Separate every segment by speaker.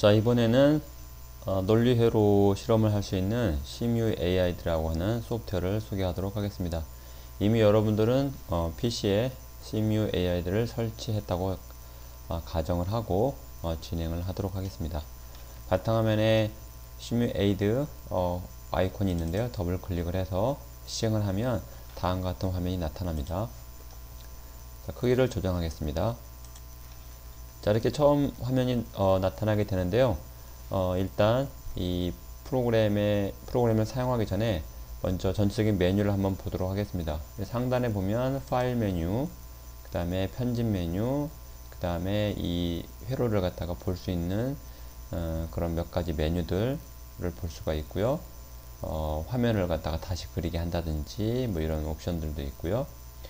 Speaker 1: 자, 이번에는 논리회로 실험을 할 수 있는 CMU-AI라고 하는 소프트웨어를 소개하도록 하겠습니다. 이미 여러분들은 PC에 CMU-AI를 설치했다고 가정을 하고 진행을 하도록 하겠습니다. 바탕화면에 CMU-AID 아이콘이 있는데요. 더블 클릭을 해서 시행을 하면 다음과 같은 화면이 나타납니다. 자, 크기를 조정하겠습니다. 자, 이렇게 처음 화면이 나타나게 되는데요. 일단 이 프로그램을 사용하기 전에 먼저 전체적인 메뉴를 한번 보도록 하겠습니다. 상단에 보면 파일 메뉴, 그 다음에 편집 메뉴, 그 다음에 이 회로를 갖다가 볼 수 있는 그런 몇 가지 메뉴들을 볼 수가 있고요. 화면을 갖다가 다시 그리게 한다든지 뭐 이런 옵션들도 있고요.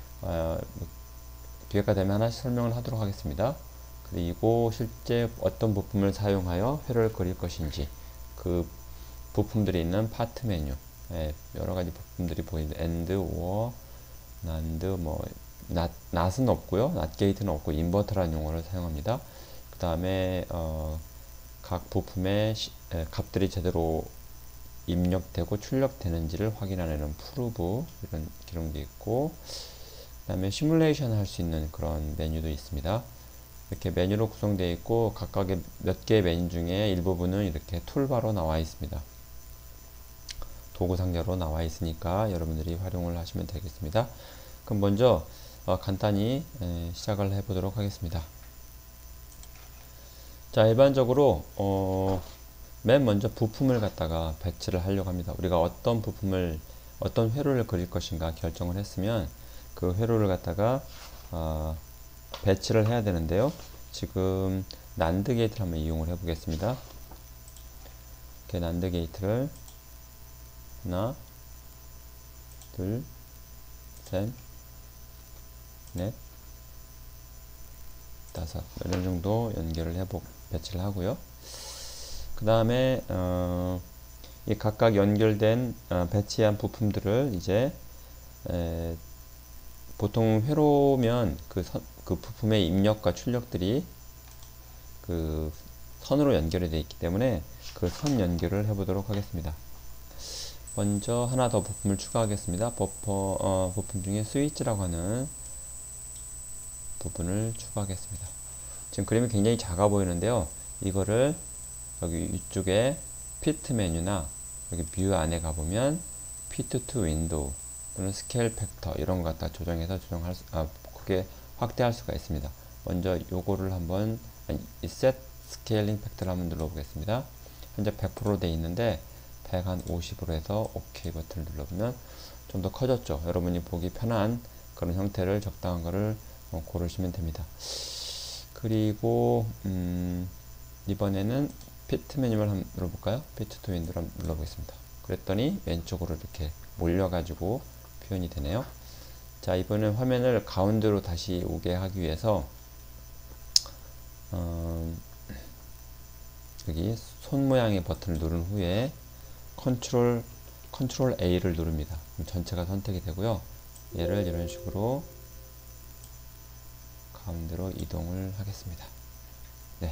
Speaker 1: 기회가 되면 하나씩 설명을 하도록 하겠습니다. 그리고 실제 어떤 부품을 사용하여 회로를 그릴 것인지, 그 부품들이 있는 파트 메뉴, 여러가지 부품들이 보이는 AND, OR, NAND, 뭐 NOT은 없고요, NOT 게이트는 없고 인버터라는 용어를 사용합니다. 그 다음에 각 부품의 값들이 제대로 입력되고 출력되는지를 확인하는 프루브, 이런 기능도 있고, 그 다음에 시뮬레이션 할 수 있는 그런 메뉴도 있습니다. 이렇게 메뉴로 구성되어 있고, 각각의 몇 개의 메뉴 중에 일부분은 이렇게 툴바로 나와 있습니다. 도구 상자로 나와 있으니까 여러분들이 활용을 하시면 되겠습니다. 그럼 먼저 간단히 시작을 해 보도록 하겠습니다. 자, 일반적으로 맨 먼저 부품을 갖다가 배치를 하려고 합니다. 우리가 어떤 부품을, 어떤 회로를 그릴 것인가 결정을 했으면 그 회로를 갖다가 배치를 해야 되는데요. 지금 난드 게이트를 한번 이용을 해 보겠습니다. 이렇게 난드 게이트를 하나, 둘, 셋, 넷, 다섯, 이런 정도 연결을 배치를 하고요. 그 다음에 이 각각 연결된 배치한 부품들을 이제 보통 회로면 그 부품의 입력과 출력들이 그 선으로 연결이 되어 있기 때문에 그 선 연결을 해 보도록 하겠습니다. 먼저 하나 더 부품을 추가하겠습니다. 부품 중에 스위치라고 하는 부분을 추가하겠습니다. 지금 그림이 굉장히 작아 보이는데요. 이거를 여기 위쪽에 피트 메뉴나 여기 뷰 안에 가보면 피트 투 윈도우 또는 스케일 팩터 이런 거 갖다 조정해서 크게 확대할 수가 있습니다. 먼저 요거를 한번 셋 스케일링 팩터를 한번 눌러보겠습니다. 현재 100% 돼 있는데 150으로 해서 OK 버튼을 눌러보면 좀 더 커졌죠. 여러분이 보기 편한 그런 형태를, 적당한 거를 고르시면 됩니다. 그리고 이번에는 피트 메뉴를 한번 눌러볼까요? 피트 투 윈도우를 한번 눌러보겠습니다. 그랬더니 왼쪽으로 이렇게 몰려가지고 표현이 되네요. 자, 이번엔 화면을 가운데로 다시 오게 하기 위해서 여기 손 모양의 버튼을 누른 후에 컨트롤 A를 누릅니다. 그럼 전체가 선택이 되고요. 얘를 이런 식으로 가운데로 이동을 하겠습니다. 네.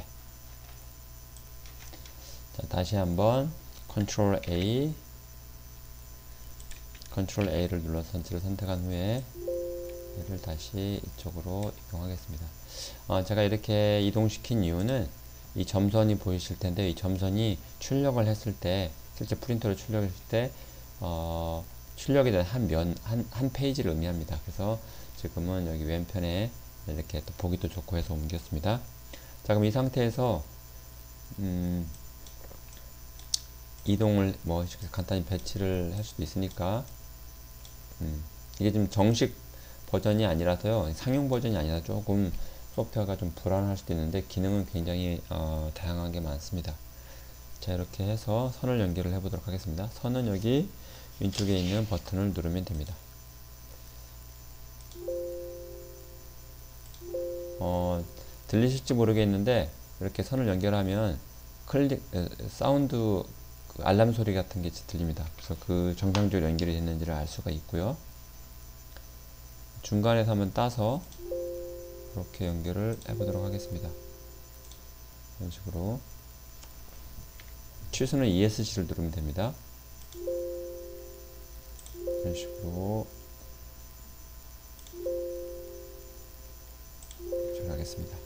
Speaker 1: 자, 다시 한번 컨트롤 A를 눌러서 전체를 선택한 후에 얘를 다시 이쪽으로 이동하겠습니다. 제가 이렇게 이동시킨 이유는 이 점선이 보이실 텐데, 이 점선이 출력을 했을 때, 실제 프린터를 출력했을 때 출력이 된 한 페이지를 의미합니다. 그래서 지금은 여기 왼편에 이렇게 또 보기도 좋고 해서 옮겼습니다. 자, 그럼 이 상태에서 이동을 간단히 배치를 할 수도 있으니까 이게 지금 정식 버전이 아니라서요, 상용 버전이 아니라 조금 소프트웨어가 좀 불안할 수도 있는데 기능은 굉장히 다양한 게 많습니다. 자, 이렇게 해서 선을 연결을 해 보도록 하겠습니다. 선은 여기 왼쪽에 있는 버튼을 누르면 됩니다. 들리실지 모르겠는데 이렇게 선을 연결하면 사운드 알람 소리 같은 게 들립니다. 그래서 그 정상적으로 연결이 됐는지를 알 수가 있고요. 중간에서 한번 따서 이렇게 연결을 해 보도록 하겠습니다. 이런 식으로 취소는 ESC를 누르면 됩니다. 이런 식으로 하겠습니다.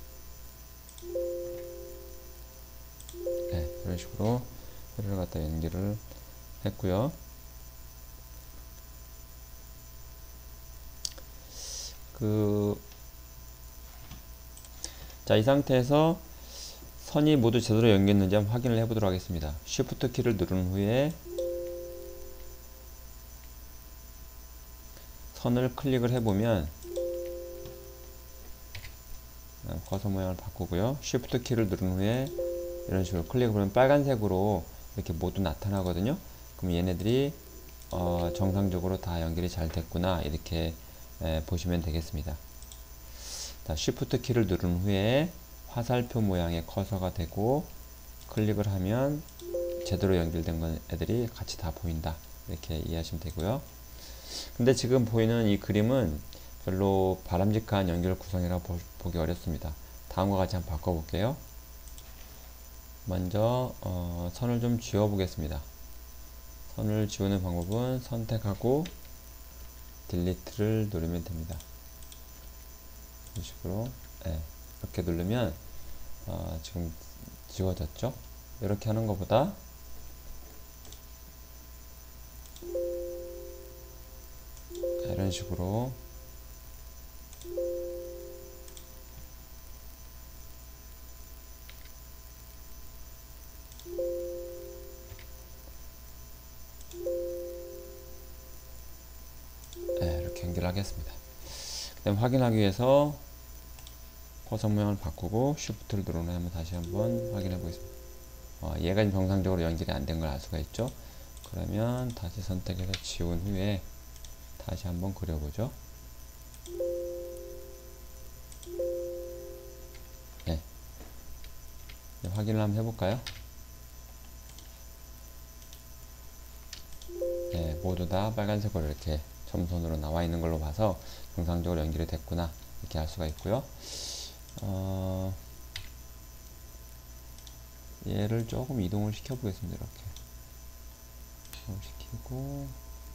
Speaker 1: 네, 이런 식으로 회로를 갖다 연결을 했고요. 자, 이 상태에서 선이 모두 제대로 연결했는지 한번 확인을 해보도록 하겠습니다. Shift 키를 누른 후에 선을 클릭을 해보면 커서 모양을 바꾸고요. Shift 키를 누른 후에 이런 식으로 클릭해보면 빨간색으로 이렇게 모두 나타나거든요. 그럼 얘네들이 정상적으로 다 연결이 잘 됐구나, 이렇게 보시면 되겠습니다. 자, Shift 키를 누른 후에 화살표 모양의 커서가 되고 클릭을 하면 제대로 연결된 애들이 같이 다 보인다, 이렇게 이해하시면 되고요. 근데 지금 보이는 이 그림은 별로 바람직한 연결 구성이라고 보기 어렵습니다. 다음과 같이 한번 바꿔볼게요. 먼저 선을 좀 지워 보겠습니다. 선을 지우는 방법은 선택하고 딜리트를 누르면 됩니다. 이런 식으로 이렇게 누르면 지금 지워졌죠? 이렇게 하는 것보다 이런 식으로 이렇게 연결하겠습니다. 그 다음 확인하기 위해서 커서 모양을 바꾸고 Shift를 누르면 다시 한번 확인해 보겠습니다. 얘가 지금 정상적으로 연결이 안 된 걸 알 수가 있죠. 그러면 다시 선택해서 지운 후에 다시 한번 그려보죠. 네. 확인을 한번 해볼까요? 네, 모두 다 빨간색으로 이렇게 점선으로 나와 있는 걸로 봐서 정상적으로 연결이 됐구나, 이렇게 알 수가 있고요. 얘를 조금 이동을 시켜 보겠습니다. 이렇게 이동을 시키고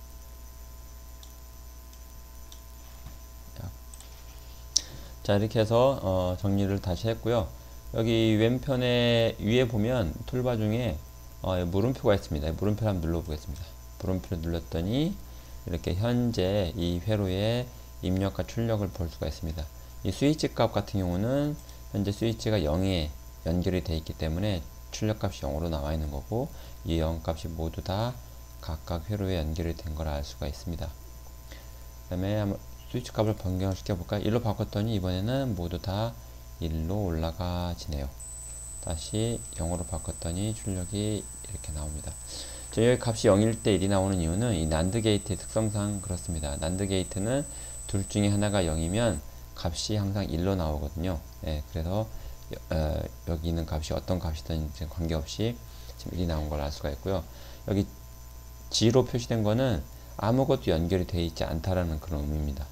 Speaker 1: 자, 이렇게 해서 정리를 다시 했고요. 여기 왼편에 위에 보면 툴바 중에 물음표가 있습니다. 물음표를 한번 눌러 보겠습니다. 물음표를 눌렀더니 이렇게 현재 이 회로의 입력과 출력을 볼 수가 있습니다. 이 스위치 값 같은 경우는 현재 스위치가 0에 연결이 되어 있기 때문에 출력 값이 0으로 나와 있는 거고, 이 0 값이 모두 다 각각 회로에 연결이 된 걸 알 수가 있습니다. 그 다음에 한번 스위치 값을 변경을 시켜볼까요? 1로 바꿨더니 이번에는 모두 다 1로 올라가지네요. 다시 0으로 바꿨더니 출력이 이렇게 나옵니다. 여기 값이 0일 때 1이 나오는 이유는 이 난드 게이트의 특성상 그렇습니다. 난드 게이트는 둘 중에 하나가 0이면 값이 항상 1로 나오거든요. 그래서 여기 있는 값이 어떤 값이든 관계없이 지금 1이 나온 걸 알 수가 있고요. 여기 G로 표시된 거는 아무것도 연결이 되어 있지 않다라는 그런 의미입니다.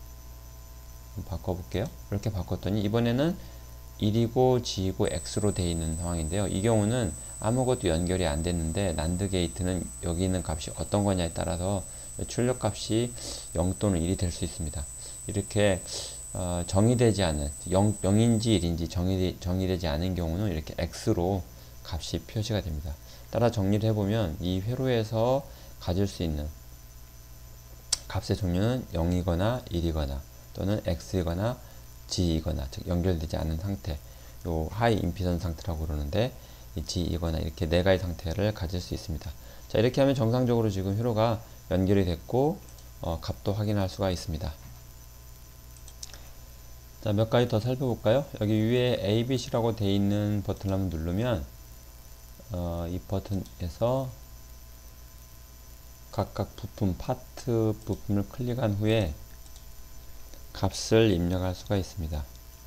Speaker 1: 바꿔볼게요. 이렇게 바꿨더니 이번에는 1이고 G이고 X로 되어 있는 상황인데요. 이 경우는 아무것도 연결이 안 됐는데 난드 게이트는 여기 있는 값이 어떤 거냐에 따라서 출력 값이 0 또는 1이 될 수 있습니다. 이렇게 정의되지 않은 0인지 1인지 정의되지 않은 경우는 이렇게 X로 값이 표시가 됩니다. 따라 정리를 해보면 이 회로에서 가질 수 있는 값의 종류는 0이거나 1이거나 또는 X이거나 G이거나, 즉 연결되지 않은 상태, 요 하이 임피던스 상태라고 그러는데 이 G이거나 이렇게 네 가지 상태를 가질 수 있습니다. 자, 이렇게 하면 정상적으로 지금 회로가 연결이 됐고 값도 확인할 수가 있습니다. 자, 몇 가지 더 살펴볼까요? 여기 위에 ABC라고 되어 있는 버튼을 한번 누르면 이 버튼에서 각각 부품, 파트 부품을 클릭한 후에 값을 입력할 수가 있습니다.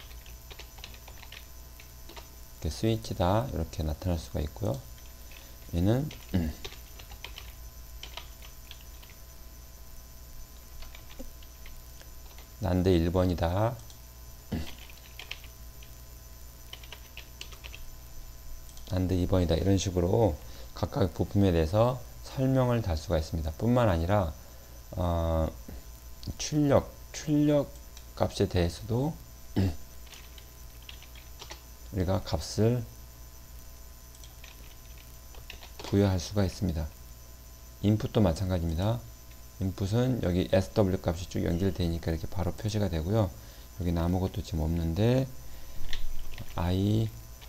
Speaker 1: 이렇게 스위치다 이렇게 나타날 수가 있고요. 얘는 난드 1번이다, and 2번이다 이런 식으로 각각 부품에 대해서 설명을 달 수가 있습니다. 뿐만 아니라 출력 값에 대해서도 우리가 값을 부여할 수가 있습니다. 인풋도 마찬가지입니다. 인풋은 여기 SW 값이 쭉 연결되니까 이렇게 바로 표시가 되고요. 여기는 아무것도 지금 없는데 I1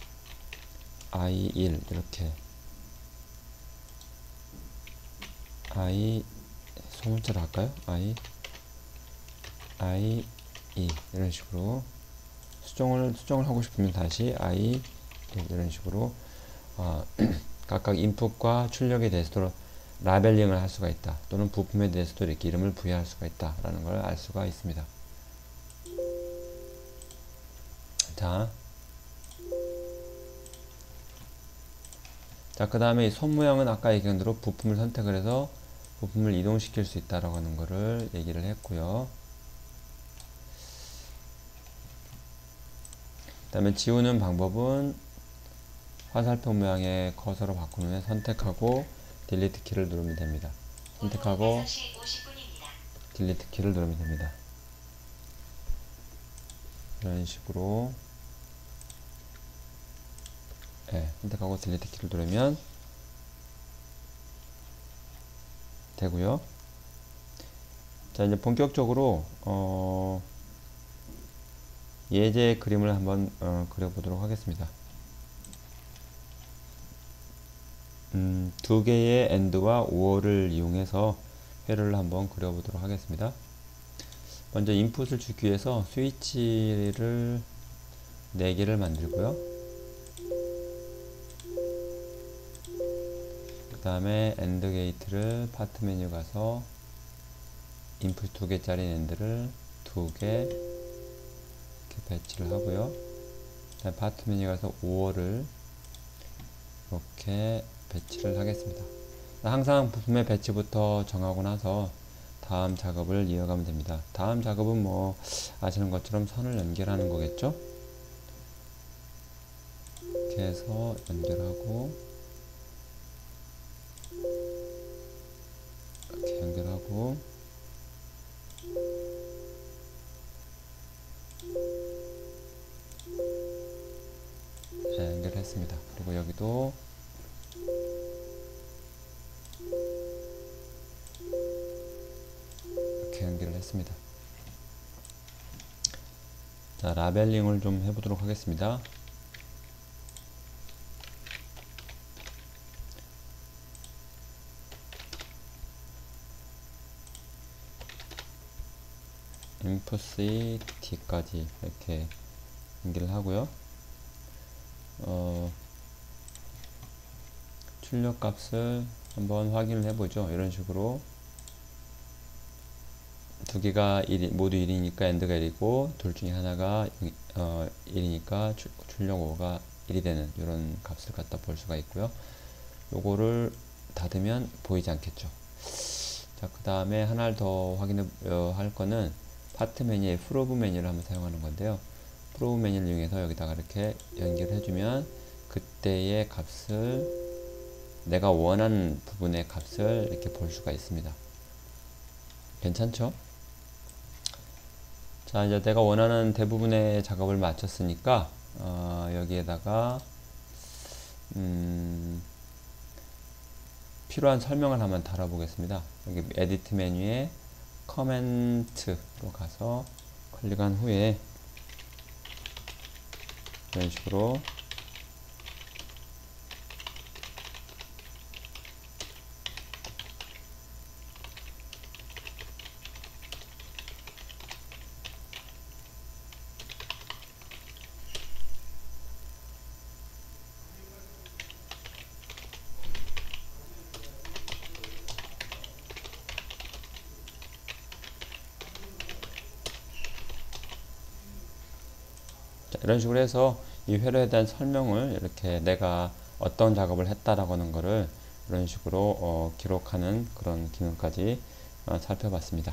Speaker 1: 이렇게 소문자로 할까요? I2 이런 식으로 수정을 하고 싶으면 다시 I1 이런 식으로 각각 인풋과 출력에 대해서도 라벨링을 할 수가 있다. 또는 부품에 대해서도 이렇게 이름을 부여할 수가 있다. 라는 걸 알 수가 있습니다. 자, 그 다음에 이 손 모양은 아까 얘기한 대로 부품을 선택을 해서 부품을 이동시킬 수 있다라고 하는 거를 얘기를 했고요. 그 다음에 지우는 방법은 화살표 모양의 커서로 바꾼 후에 선택하고 딜리트 키를 누르면 됩니다. 선택하고 딜리트 키를 누르면 됩니다. 이런 식으로 선택하고 딜리트 키를 누르면 되고요. 자, 이제 본격적으로 예제 그림을 한번 그려보도록 하겠습니다. 두 개의 AND와 OR을 이용해서 회로를 한번 그려보도록 하겠습니다. 먼저 인풋을 주기 위해서 스위치를 4개를 만들고요. 그 다음에 AND 게이트를 파트 메뉴 가서 인풋 2개짜리 AND를 2개 이렇게 배치를 하고요. 그 다음에 파트 메뉴 가서 OR을 이렇게 배치를 하겠습니다. 항상 부품의 배치부터 정하고 나서 다음 작업을 이어가면 됩니다. 다음 작업은 뭐 아시는 것처럼 선을 연결하는 거겠죠? 이렇게 해서 연결하고 이렇게 연결하고 연결했습니다. 그리고 여기도 연결을 했습니다. 자, 라벨링을 좀 해보도록 하겠습니다. input C, D까지 이렇게 연결을 하고요. 출력 값을 한번 확인을 해보죠. 이런 식으로 두 개가 모두 1이니까 AND가 1이고 둘 중에 하나가 1이니까 출력 5가 1이 되는 이런 값을 갖다 볼 수가 있고요. 요거를 닫으면 보이지 않겠죠. 자, 그 다음에 하나를 더 확인해 할 거는 파트 메뉴의 프로브 메뉴를 한번 사용하는 건데요. 프로브 메뉴를 이용해서 여기다가 이렇게 연결해 주면 그때의 값을 내가 원하는 부분의 값을 이렇게 볼 수가 있습니다. 괜찮죠? 자, 이제 내가 원하는 대부분의 작업을 마쳤으니까 여기에다가 필요한 설명을 한번 달아보겠습니다. 여기 에디트 메뉴에 커멘트로 가서 클릭한 후에 이런 식으로 이런 식으로 해서 이 회로에 대한 설명을 이렇게 내가 어떤 작업을 했다라고 하는 거를 이런 식으로 기록하는 그런 기능까지 살펴봤습니다.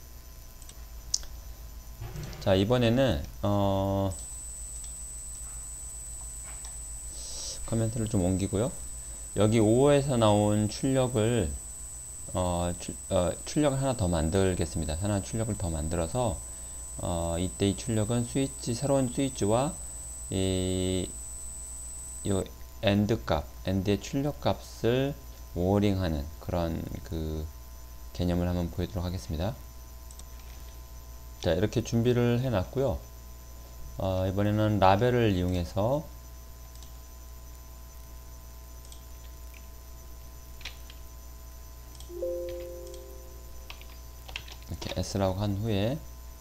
Speaker 1: 자, 이번에는 커멘트를 좀 옮기고요. 여기 5에서 나온 출력을 출력을 하나 더 만들겠습니다. 하나 출력을 더 만들어서 이때 이 출력은 새로운 스위치와 요 엔드의 출력 값을 워링하는 그런 그 개념을 한번 보여드리도록 하겠습니다. 자, 이렇게 준비를 해 놨고요. 이번에는 라벨을 이용해서 이렇게 S라고 한 후에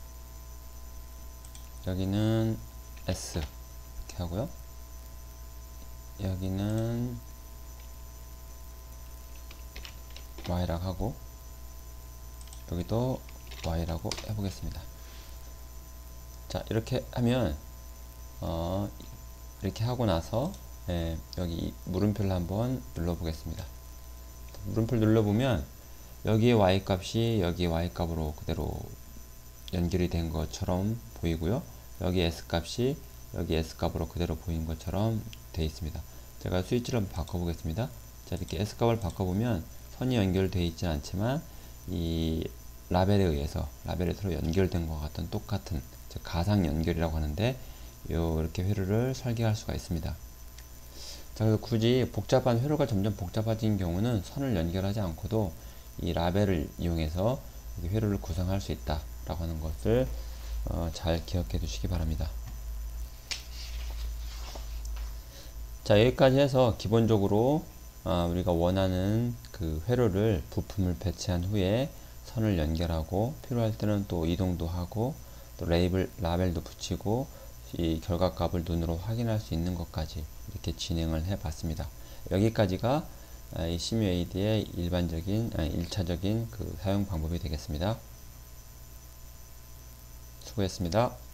Speaker 1: 여기는 S 이렇게 하고요. 여기는 Y라고 하고 여기도 Y라고 해보겠습니다. 자, 이렇게 하면 이렇게 하고 나서 여기 물음표를 한번 눌러보겠습니다. 물음표를 눌러보면 여기에 Y 값이 여기 Y 값으로 그대로 연결이 된 것처럼 보이고요. 여기 S 값이 여기 S 값으로 그대로 보인 것처럼 되어 있습니다. 제가 스위치를 한번 바꿔보겠습니다. 자, 이렇게 S 값을 바꿔보면 선이 연결되어 있지 않지만 이 라벨에 의해서 라벨에 서로 연결된 것 같은 똑같은 가상 연결이라고 하는데 이렇게 회로를 설계할 수가 있습니다. 자, 그래서 굳이 복잡한 회로가 점점 복잡해진 경우는 선을 연결하지 않고도 이 라벨을 이용해서 회로를 구성할 수 있다 라고 하는 것을 잘 기억해 두시기 바랍니다. 자, 여기까지 해서 기본적으로 우리가 원하는 그 회로를 부품을 배치한 후에 선을 연결하고 필요할 때는 또 이동도 하고 또 라벨도 붙이고 이 결과값을 눈으로 확인할 수 있는 것까지 이렇게 진행을 해 봤습니다. 여기까지가 이 시뮤에이드의 일반적인 1차적인 그 사용 방법이 되겠습니다. 수고했습니다.